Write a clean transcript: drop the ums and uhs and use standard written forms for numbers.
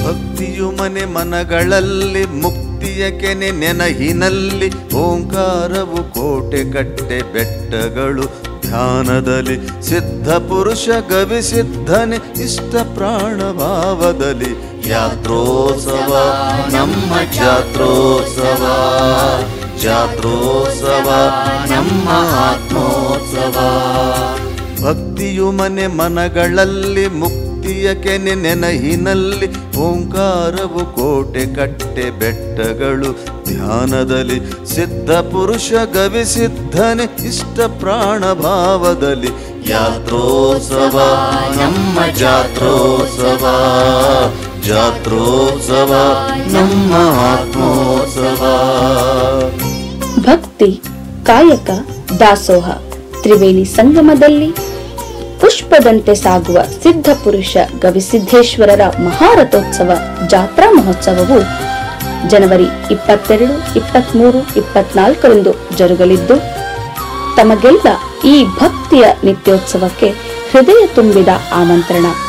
ಭಕ್ತಿಯು ಮನೆ ಮನಗಳಲ್ಲಿ ಮುಕ್ತಿಯ ಕೆನೆ ನೆನಹಿನಲ್ಲಿ ಓಂಕಾರವು ಕೋಟೆ ಕಟ್ಟೆ ಬೆಟ್ಟಗಳು ಧ್ಯಾನದಲ್ಲಿ ಸಿದ್ಧ ಪುರುಷ ಗವಿಸಿದ್ಧನೆ ಇಷ್ಟ ಪ್ರಾಣ ಭಾವದಲ್ಲಿ ಯಾತ್ರೋತ್ಸವ ನಮ್ಮ ಜಾತ್ರೋತ್ಸವ ಜಾತ್ರೋತ್ಸವ ನಮ್ಮ ಆತ್ಮೋತ್ಸವ. ಭಕ್ತಿಯು ಮನೆ ಮನಗಳಲ್ಲಿ ಮುಕ್ತಿಯ ಕೆನೆ ನೆನಹಿನಲ್ಲಿ ಓಂಕಾರವು ಕೋಟೆ ಕಟ್ಟೆ ಬೆಟ್ಟಗಳು ಧ್ಯಾನದಲ್ಲಿ ಸಿದ್ಧ ಪುರುಷ ಗವಿಸಿದ್ಧನೆ ಇಷ್ಟ ಪ್ರಾಣ ಭಾವದಲ್ಲಿ ಯಾತ್ರೋತ್ಸವ ನಮ್ಮ ಜಾತ್ರೋತ್ಸವ ಜಾತ್ರೋತ್ಸವ ನಮ್ಮ ಆತ್ಮೋತ್ಸವ. ಭಕ್ತಿ ಕಾಯಕ ದಾಸೋಹ ತ್ರಿವೇಣಿ ಸಂಗಮದಲ್ಲಿ ಪುಷ್ಪದಂತೆ ಸಾಗುವ ಸಿದ್ಧ ಪುರುಷ ಗವಿಸಿದ್ದೇಶ್ವರರ ಮಹಾರಥೋತ್ಸವ ಜಾತ್ರಾ ಮಹೋತ್ಸವವು ಜನವರಿ 22, 23, 24 ಜರುಗಲಿದ್ದು ತಮಗೆಲ್ಲ ಈ ಭಕ್ತಿಯ ನಿತ್ಯೋತ್ಸವಕ್ಕೆ ಹೃದಯ ತುಂಬಿದ ಆಮಂತ್ರಣ.